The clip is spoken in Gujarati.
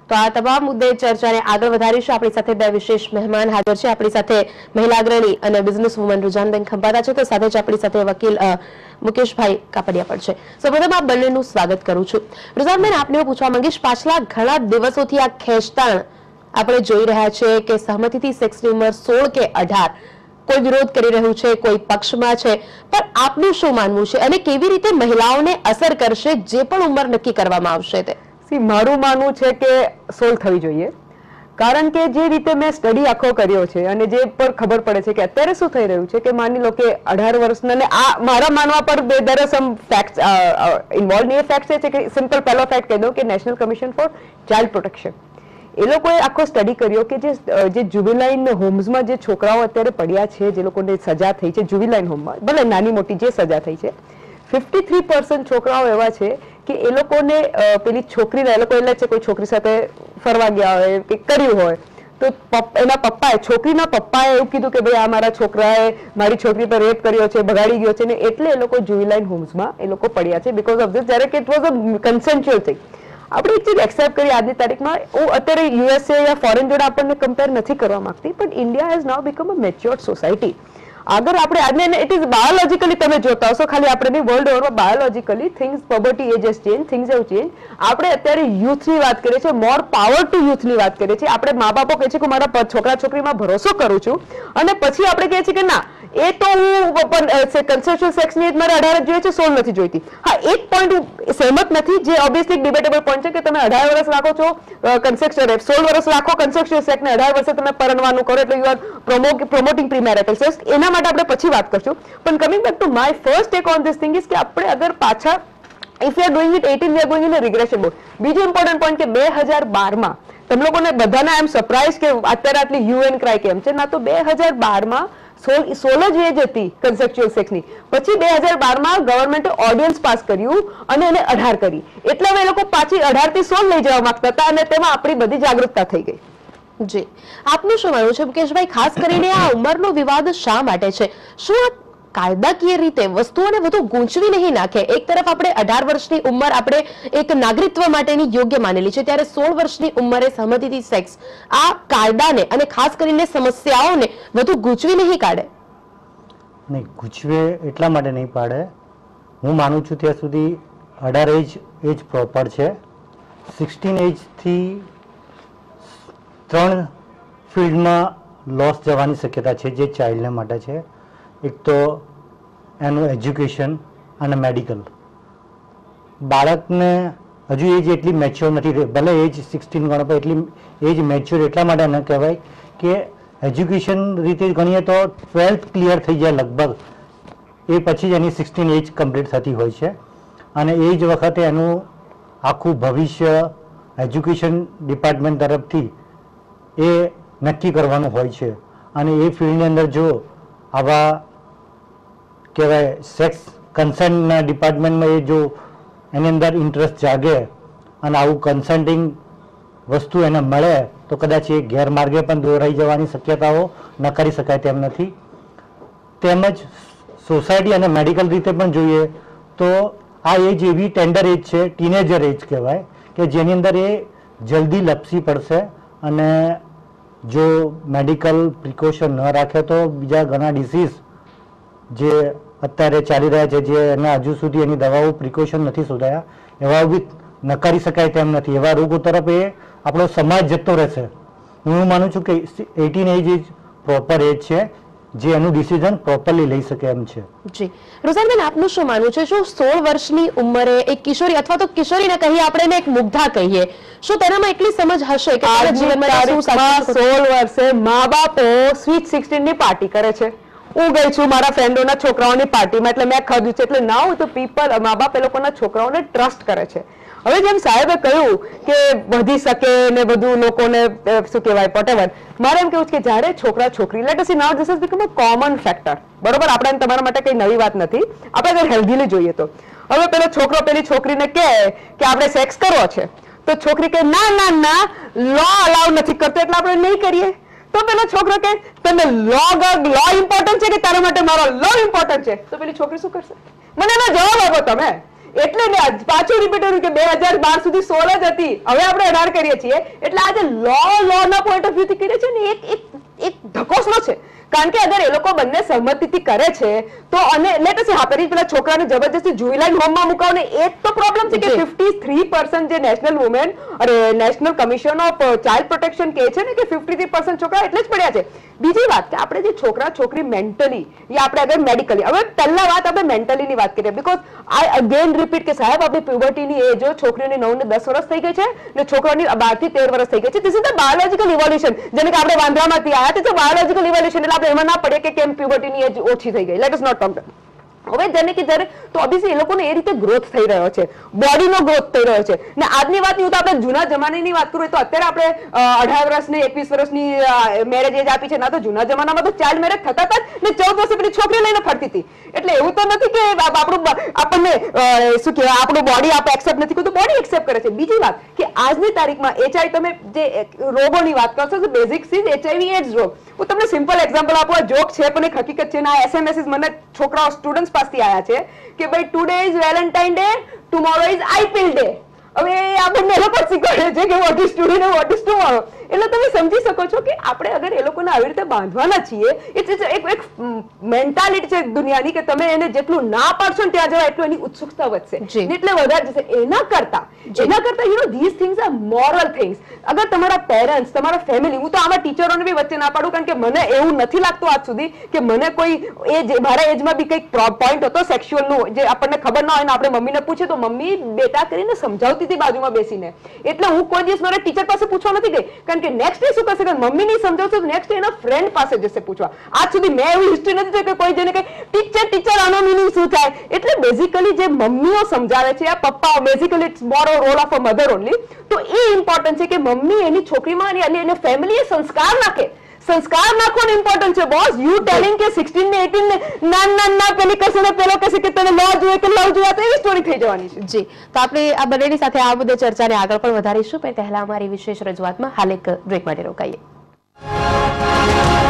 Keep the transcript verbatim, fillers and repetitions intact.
તો આ તમામ મુદ્દે ચર્ચાને આગળ વધારીશું. આપણી સાથે બે વિશેષ મહેમાન હાજર છે. આપણી સાથે મહિલા અગ્રણી અને બિઝનેસ વુમન રુઝાનબેન ખંભાતા છે, તો સાથે જ આપણી સાથે વકીલ મુકેશભાઈ કાપડિયા પણ છે. સૌપ્રથમ આ બંનેનું સ્વાગત કરું છું. રુઝાનબેન, આપને હું પૂછવા માંગીશ, પાછલા ઘણા દિવસોથી આ ખેંચતાણ આપણે જોઈ રહ્યા છે કે સહમતિથી સેક્સની ઉંમર સોળ કે અઢાર, કોઈ વિરોધ કરી રહ્યું છે, કોઈ પક્ષમાં છે, પણ આપનું શું માનવું છે અને કેવી રીતે મહિલાઓને અસર કરશે જે પણ ઉંમર નક્કી કરવામાં આવશે તે? સી મારું માનવું છે કે સોળ થવી જોઈએ, કારણ કે જે રીતે મેં સ્ટડી આખો કર્યો છે અને જે પર ખબર પડે છે કે અત્યારે શું થઈ રહ્યું છે કે માની લો કે અઢાર વર્ષના ને આ મારા માનવા પર there are some facts involve. એ ફેક્ટ છે કે સિમ્પલ પહેલો ફેક્ટ કહી દઉં કે national commission for child protection એ લોકોએ આખો સ્ટડી કર્યો કે જે જે જુવેલાઇન હોમ્સમાં જે છોકરાઓ અત્યારે પડ્યા છે, જે લોકોને સજા થઈ છે જુવેલાઇન હોમમાં, ભલે નાની મોટી જે સજા થઈ છે, ફિફ્ટી થ્રી પર્સન્ટ છોકરાઓ એવા છે કે એ લોકોને પેલી છોકરીને એ લોકો એટલે છે કોઈ છોકરી સાથે ફરવા ગયા હોય કે કર્યું હોય તો એના પપ્પાએ છોકરીના પપ્પાએ એવું કીધું કે ભાઈ આ મારા છોકરાએ મારી છોકરી પર રેપ કર્યો છે, ભગાડી ગયો છે, ને એટલે એ લોકો જુવેલાઇન હોમ્સમાં એ લોકો પડ્યા છે બીકોઝ ઓફ ધીસ, જ્યારે કે it was a consensual thing. આપણે એક ચીજ એક્સેપ્ટ કરી આજની તારીખમાં, હું અત્યારે યુએસએ યા ફોરેન જોડે આપણને કમ્પેર નથી કરવા માંગતી, પણ India has now become a matured society. આગળ આપણે આજને ઇટ ઇઝ બાયોલોજીકલી તમે જોતા હશો, ખાલી આપણે વર્લ્ડ ઓવરમાં biologically things poverty age has change, things have change. આપણે અત્યારે યુથની વાત કરીએ છીએ, મોર પાવર ટુ યુથની વાત કરીએ છીએ. આપણે મા બાપો કહે છે કે મારા છોકરા છોકરીમાં ભરોસો કરું છું અને પછી આપણે કહીએ છીએ કે ના એ તો હું કન્સેન્સ્યુઅલ સેક્સની એજ મારે અઢાર જ જોઈએ છે, સોળ નથી જોઈતી. હા, એક પોઈન્ટ હું સહેમત નથી, જે ઓબ્વિયસલી ડિબેટેબલ પોઈન્ટ છે કે તમે અઢાર વર્ષ રાખો છો કન્સેક્સ્યુઅલ, સોળ વર્ષ રાખો કન્સેક્સ્યુઅલ સેક્સ ને અઢાર વર્ષે તમે પરણવાનું કરો એટલે you are promoting premarital sex. એના માટે આપણે પછી વાત કરશું. પણ coming back to my first take on this thing is કે આપણે અગર પાછા if you are doing it eighteen we are going in a regression mode. બીજું ઇમ્પોર્ટન્ટ પોઈન્ટ કે બે હજાર બાર માં તમે લોકોને બધાને આઈ એમ સરપ્રાઇઝ કે અત્યારે આટલી યુ એન ક્રાય કેમ છે, ના તો બે હજાર બાર માં સોળ સોળ જ એજ હતી કન્સેપ્ચ્યુઅલ સેક્સની. પછી બે હજાર બાર માં ગવર્મેન્ટે ઓર્ડિનન્સ પાસ કર્યું અને એને અઢાર કરી, એટલે હવે એ લોકો પાછી અઢાર થી સોળ લઈ જવા માંગતા હતા અને તેમાં આપણી બધી જાગૃતતા થઈ ગઈ. જી, આપનું શું માનવું છે મુકેશભાઈ, ખાસ કરીને આ ઉંમરનો વિવાદ શા માટે છે? શું કાયદાકીય રીતે વસ્તુઓને વધુ ગૂંચવી નહીં નાખે? એક તરફ આપણે અઢાર વર્ષની ઉંમર આપણે એક નાગરિકત્વ માટેની યોગ્ય માનેલી છે, ત્યારે સોળ વર્ષની ઉંમરે સહમતિથી સેક્સ આ કાયદાને અને ખાસ કરીને સમસ્યાઓને વધુ ગૂંચવી નહીં કાઢે? નહીં, ગૂંચવે એટલા માટે નહીં પાડે. હું માનું છું ત્યાં સુધી અઢાર એજ એજ પ્રોપર છે. સિક્સટીન એજથી ત્રણ ફિલ્ડમાં લોસ જવાની શક્યતા છે જે ચાઇલ્ડને માટે છે. એક તો એનું એજ્યુકેશન અને મેડિકલ. બાળકને હજુ એજ એટલી મેચ્યોર નથી, ભલે એજ સિક્સટીન ગણો પણ એટલી એજ મેચ્યોર એટલા માટે ન કહેવાય કે એજ્યુકેશન રીતે ગણીએ તો ટ્વેલ્થ ક્લિયર થઈ જાય લગભગ, એ પછી જ એની સિક્સટીન એજ કમ્પ્લીટ થતી હોય છે અને એ જ વખતે એનું આખું ભવિષ્ય એજ્યુકેશન ડિપાર્ટમેન્ટ તરફથી એ નક્કી કરવાનું હોય છે. અને એ ફિલ્ડની અંદર જો આવા કહેવાય સેક્સ કન્સેન્ટના ડિપાર્ટમેન્ટમાં એ જો એની અંદર ઇન્ટરેસ્ટ જાગે અને આવું કન્સેન્ટિંગ વસ્તુ એને મળે તો કદાચ એ ગેરમાર્ગે પણ દોરાઈ જવાની શક્યતાઓ ન કરી શકાય તેમ નથી. તેમજ સોસાયટી અને મેડિકલ રીતે પણ જોઈએ તો આ એજ એવી ટેન્ડર એજ છે, ટીનેજર એજ કહેવાય, કે જેની અંદર એ જલ્દી લપસી પડશે અને જો મેડિકલ પ્રિકોશન ન રાખે તો બીજા ઘણા ડિસીઝ જે અત્યારે ચાલી રહ્યા છે, જે એના હજુ સુધી એની દવાઓ પ્રિકોશન નથી શોધાયા, એવા બી નકારી શકાય તેમ નથી. એવા રોગો તરફ એ આપણો સમાજ જતો રહેશે. હું માનું છું કે એટીન એજ એજ પ્રોપર એજ છે જે એનું ડિસિઝન પ્રોપરલી લઈ શકે એમ છે. જી, રુઝાનબેન, આપનું શું માનવું છે? શું સોળ વર્ષની ઉંમરે એક કિશોરી અથવા તો કિશોરીને કહીએ આપણે એક મુગ્ધા કહીએ, શું તેનામાં એટલી સમજ હશે કે જીવનમાં સોળ વર્ષે મા બાપો સ્વીટ સિક્સટીન ની પાર્ટી કરે છે? હું ગઈ છું મારા ફ્રેન્ડોના છોકરાઓની પાર્ટીમાં, એટલે મેં ખાધું છે. એટલે નાઉ તો પીપલ મા બાપ એ લોકોના છોકરાઓને ટ્રસ્ટ કરે છે. હવે જેમ સાહેબે કહ્યું કે વધી શકે ને બધું લોકોને શું કહેવાય વોટેવર, મારે એમ કેવું છે કે જ્યારે છોકરા છોકરી let us see now this is become a common factor, બરોબર? આપણે તમારા માટે કઈ નવી વાત નથી, આપણે અગર હેલ્ધીલી જોઈએ તો. હવે પેલો છોકરો પેલી છોકરીને કહે કે આપણે સેક્સ કરવો છે, તો છોકરી કહે ના ના ના લો અલાઉ નથી કરતો એટલે આપણે નહીં કરીએ. તો પેલો છોકરો કહે તમે લો લો ઇમ્પોર્ટન્ટ છે કે તારા માટે મારો લો ઇમ્પોર્ટન્ટ છે? તો પેલી છોકરી શું કરશે? મને એનો જવાબ આપો તમે એટલે મેં આજ પાછું રિપીટ કર્યું કે બે હજાર બાર સુધી સોળ જ હતી, હવે આપણે અઢાર કરીએ છીએ. એટલે આજે લો લો ના પોઈન્ટ ઓફ વ્યૂ થી કરીએ છીએ ને એક એક એક ધકોસનો છે. કારણ કે અગર એ લોકો બંને સહમતિથી કરે છે તો, અને લેટ અસ હા પેલી પેલા છોકરાને જબરજસ્તી જુવેલાઇલ હોમમાં મુકાવો ને એ તો પ્રોબ્લેમ છે કે ફિફ્ટી થ્રી પર્સન્ટ જે નેશનલ વુમેન અરે national commission of child protection કહે છે ને કે ફિફ્ટી થ્રી પર્સન્ટ છોકરા એટલે જ પડ્યા છે. બીજી વાત કે આપણે જે છોકરા છોકરી મેન્ટલી યા આપણે અગર મેડિકલી, હવે પહેલા વાત આપણે મેન્ટલીની વાત કરીએ, બીકોઝ આઈ અગેન રિપીટ કે સાહેબ આપણી પ્યુબર્ટીની એજ છોકરીઓની નવ ને દસ વર્ષ થઈ ગઈ છે ને છોકરાઓની બાર થી તેર વર્ષ થઈ ગઈ છે. This is the biological evolution. જેને કે આપણે વાંદરામાંથી આવ્યા તે બાયોલોજીકલ ઇવોલ્યુશન, એટલે આપણે એમાં ના પડે કે કેમ પ્યુબર્ટીની એજ ઓછી થઈ ગઈ. Let us not talk. હવે જેને કે જ્યારે તો ઓબ્વિયસલી એ લોકોને એ રીતે ગ્રોથ થઈ રહ્યો છે, બોડીનો ગ્રોથ થઈ રહ્યો છે. ને આજની વાત નહીં તો આપણે જૂના જમાનાની વાત કરીએ તો અત્યારે આપણે અઢાર વર્ષની એકવીસ વર્ષની મેરેજ એજ આપી છે. ના તો જૂના જમાનામાં તો ચાઇલ્ડ મેરેજ થતા હતા ને ચૌદ વર્ષે પેલી છોકરી લઈને ફરતી હતી. એટલે એવું તો નથી કે આપણું આપણને શું કહેવાય આપણું બોડી આપણે એક્સેપ્ટ નથી કરતું, બોડી એક્સેપ્ટ કરે છે. બીજી વાત કે આજની તારીખમાં એચઆઈ તમે જે રોગોની વાત કરશો તો બેઝિક સીઝ એચઆઈવી એડ્સ રોગ. હું તમને સિમ્પલ એક્ઝામ્પલ આપું, આ જોક છે પણ એક હકીકત છે. ના એસએમએસ મને છોકરાઓ સ્ટુડન્ટ્સ પાસેથી આવ્યા છે કે ભાઈ today is Valentine day, tomorrow is IPL day. હવે આ બંને લોકો શીખવાડે છે કે વોટ ઇઝ ટુડે ને વોટ ઇઝ ટુમોરો. એટલે તમે સમજી શકો છો કે આપણે અગર એ લોકોને આવી રીતે બાંધવાના છીએ, ઇટ્સ એક એક મેન્ટાલિટી છે દુનિયાની કે તમે એને જેટલું ના પાડશો ને ત્યાં જવા એટલું એની ઉત્સુકતા વધશે એટલે વધારે જશે. એના કરતા એના કરતા you know this things are moral things. અગર તમારા પેરેન્ટ્સ, તમારા ફેમિલી, હું તો આમાં ટીચરોને બી વચ્ચે ના પાડું કારણ કે મને એવું નથી લાગતું આજ સુધી કે મને કોઈ એજ મારા એજમાં બી કંઈક પોઈન્ટ હતો સેક્સ્યુઅલનું જે આપણને ખબર ના હોય ને આપણે મમ્મીને પૂછે તો મમ્મી બેટા કરીને સમજાવતી હતી બાજુમાં બેસીને. એટલે હું કોઈ દિવસ મારા ટીચર પાસે પૂછવા નથી ગઈ કારણ કે નેક્સ્ટ ડે શું કરશે કે મમ્મી નહીં સમજાવશે તો નેક્સ્ટ ડે એના ફ્રેન્ડ પાસે જશે પૂછવા. આજ સુધી મેં એવી હિસ્ટ્રી નથી જોઈ કે કોઈ જેને કે ટીચર ટીચર આનો મીનિંગ શું થાય. એટલે બેઝિકલી જે મમ્મીઓ સમજાવે છે આ પપ્પાઓ, basically it's more role of a mother only. તો એ ઇમ્પોર્ટન્ટ છે કે મમ્મી એની છોકરીમાં અને એને ફેમિલીએ સંસ્કાર નાખે. સંસ્કાર નાખવાનું ઇમ્પોર્ટન્ટ છે બોસ. યુ ટેલિંગ કે સિક્સટીન ને એટીન ને ના ના ના પેલી કશે ને પેલો કશે કે તને લો જોઈએ કે લવ જોઈએ તો એવી સ્ટોરી થઈ જવાની છે. જી, તો આપણે આ બંનેની સાથે આ મુદ્દે ચર્ચાને આગળ પણ વધારીશું પણ પહેલા અમારી વિશેષ રજૂઆતમાં હાલ એક બ્રેક માટે રોકાઈએ.